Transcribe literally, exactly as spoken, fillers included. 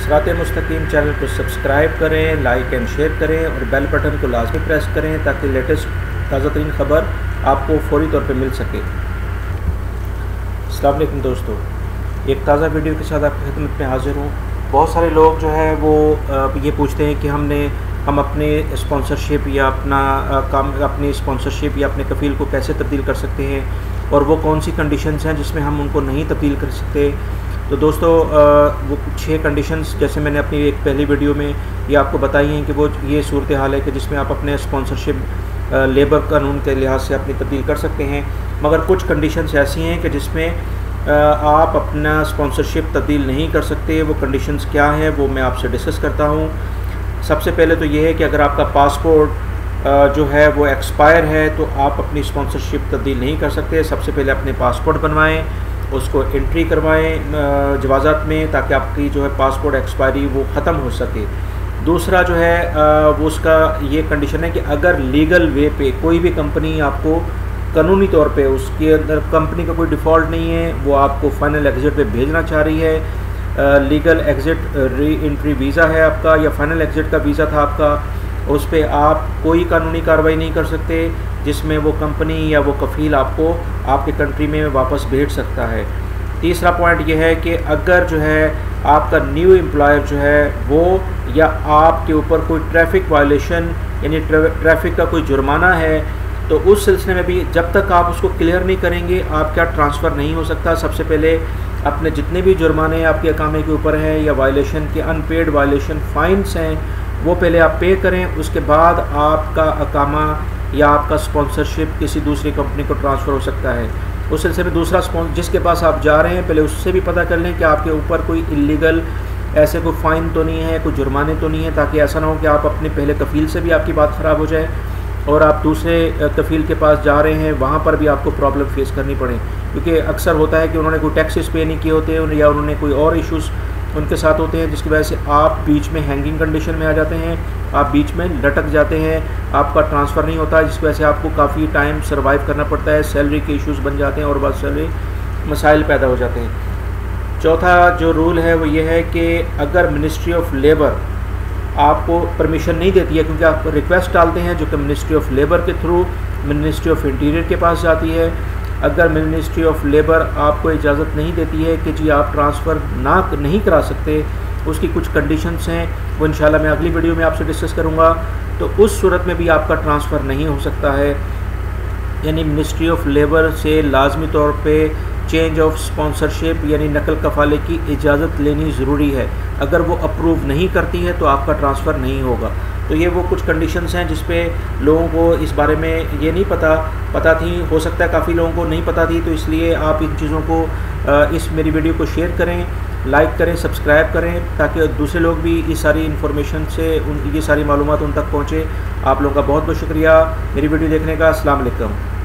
सिरात.ए.मुस्तक़ीम channel को subscribe करें, like and share करें और बेल बटन को लाजमी प्रेस करें ताकि लेटेस्ट ताज़ा तरीन ख़बर आपको फौरी तौर पे मिल सके। अस्सलाम वालेकुम दोस्तों, एक ताज़ा वीडियो के साथ आपकी खिदमत में हाज़िर हूँ। बहुत सारे लोग जो है वो ये पूछते हैं कि हमने हम अपने स्पॉन्सरशिप या अपना काम अपनी स्पॉन्सरशिप या अपने कफ़ील को कैसे तब्दील कर सकते हैं और वो कौन सी कंडीशंस हैं जिसमें हम उनको नहीं तब्दील कर सकते। तो दोस्तों वो छः कंडीशंस जैसे मैंने अपनी एक पहली वीडियो में ये आपको बताई हैं कि वो ये सूरत हाल है कि जिसमें आप अपने स्पॉन्सरशिप लेबर कानून के लिहाज से अपनी तब्दील कर सकते हैं, मगर कुछ कंडीशंस ऐसी हैं कि जिसमें आप अपना स्पॉन्सरशिप तब्दील नहीं कर सकते। वो कंडीशंस क्या हैं वो मैं आपसे डिस्कस करता हूँ। सबसे पहले तो ये है कि अगर आपका पासपोर्ट जो है वो एक्सपायर है तो आप अपनी स्पॉन्सरशिप तब्दील नहीं कर सकते। सबसे पहले अपने पासपोर्ट बनवाएं, उसको एंट्री करवाएं जवाज़ात में ताकि आपकी जो है पासपोर्ट एक्सपायरी वो ख़त्म हो सके। दूसरा जो है वो उसका ये कंडीशन है कि अगर लीगल वे पे कोई भी कंपनी आपको कानूनी तौर पे उसके अंदर कंपनी का कोई डिफ़ॉल्ट नहीं है, वो आपको फाइनल एग्ज़िट पे भेजना चाह रही है, legal exit re entry visa है आपका या फाइनल एग्ज़िट का वीज़ा था आपका, उस पर आप कोई कानूनी कार्रवाई नहीं कर सकते जिसमें वो कंपनी या वो कफ़ील आपको आपके कंट्री में वापस भेज सकता है। तीसरा पॉइंट ये है कि अगर जो है आपका न्यू एम्प्लॉयर जो है वो या आपके ऊपर कोई ट्रैफिक वायलेशन यानी ट्रैफिक का कोई जुर्माना है तो उस सिलसिले में भी जब तक आप उसको क्लियर नहीं करेंगे आपका ट्रांसफ़र नहीं हो सकता। सबसे पहले अपने जितने भी जुर्माने आपके अकामे के ऊपर हैं या वायलेशन के अनपेड वायलेशन फ़ाइन्स हैं वो पहले आप पे करें, उसके बाद आपका अकामा या आपका स्पॉन्सरशिप किसी दूसरी कंपनी को ट्रांसफ़र हो सकता है। उस सिलसिले में दूसरा स्पॉन्सर जिसके पास आप जा रहे हैं पहले उससे भी पता कर लें कि आपके ऊपर कोई इलीगल ऐसे कोई फ़ाइन तो नहीं है, कोई जुर्माने तो नहीं है, ताकि ऐसा ना हो कि आप अपने पहले कफ़ील से भी आपकी बात ख़राब हो जाए और आप दूसरे कफ़ील के पास जा रहे हैं वहाँ पर भी आपको प्रॉब्लम फेस करनी पड़े। क्योंकि अक्सर होता है कि उन्होंने कोई टैक्सेस पे नहीं किए होते हैं या उन्होंने कोई और इश्यूज़ उनके साथ होते हैं जिसकी वजह से आप बीच में हैंगिंग कंडीशन में आ जाते हैं, आप बीच में लटक जाते हैं, आपका ट्रांसफ़र नहीं होता, जिसकी वजह से आपको काफ़ी टाइम सर्वाइव करना पड़ता है, सैलरी के इश्यूज़ बन जाते हैं और बहुत सारे मसाइल पैदा हो जाते हैं। चौथा जो रूल है वो ये है कि अगर मिनिस्ट्री ऑफ लेबर आपको परमिशन नहीं देती है, क्योंकि आप रिक्वेस्ट डालते हैं जो कि मिनिस्ट्री ऑफ लेबर के थ्रू मिनिस्ट्री ऑफ इंटीरियर के पास जाती है, अगर मिनिस्ट्री ऑफ लेबर आपको इजाज़त नहीं देती है कि जी आप ट्रांसफ़र ना नहीं करा सकते, उसकी कुछ कंडीशंस हैं वो इंशाल्लाह मैं अगली वीडियो में आपसे डिस्कस करूँगा, तो उस सूरत में भी आपका ट्रांसफ़र नहीं हो सकता है। यानी मिनिस्ट्री ऑफ लेबर से लाजमी तौर पे चेंज ऑफ स्पॉन्सरशिप यानी नकल कफ़ाले की इजाज़त लेनी ज़रूरी है। अगर वो अप्रूव नहीं करती है तो आपका ट्रांसफ़र नहीं होगा। तो ये वो कुछ कंडीशंस हैं जिस पे लोगों को इस बारे में ये नहीं पता पता थी, हो सकता है काफ़ी लोगों को नहीं पता थी, तो इसलिए आप इन चीज़ों को इस मेरी वीडियो को शेयर करें, लाइक करें, सब्सक्राइब करें ताकि दूसरे लोग भी इस सारी इन्फॉर्मेशन से उन ये सारी मालूमात उन तक पहुँचे। आप लोगों का बहुत बहुत शुक्रिया मेरी वीडियो देखने का। अस्सलाम वालेकुम।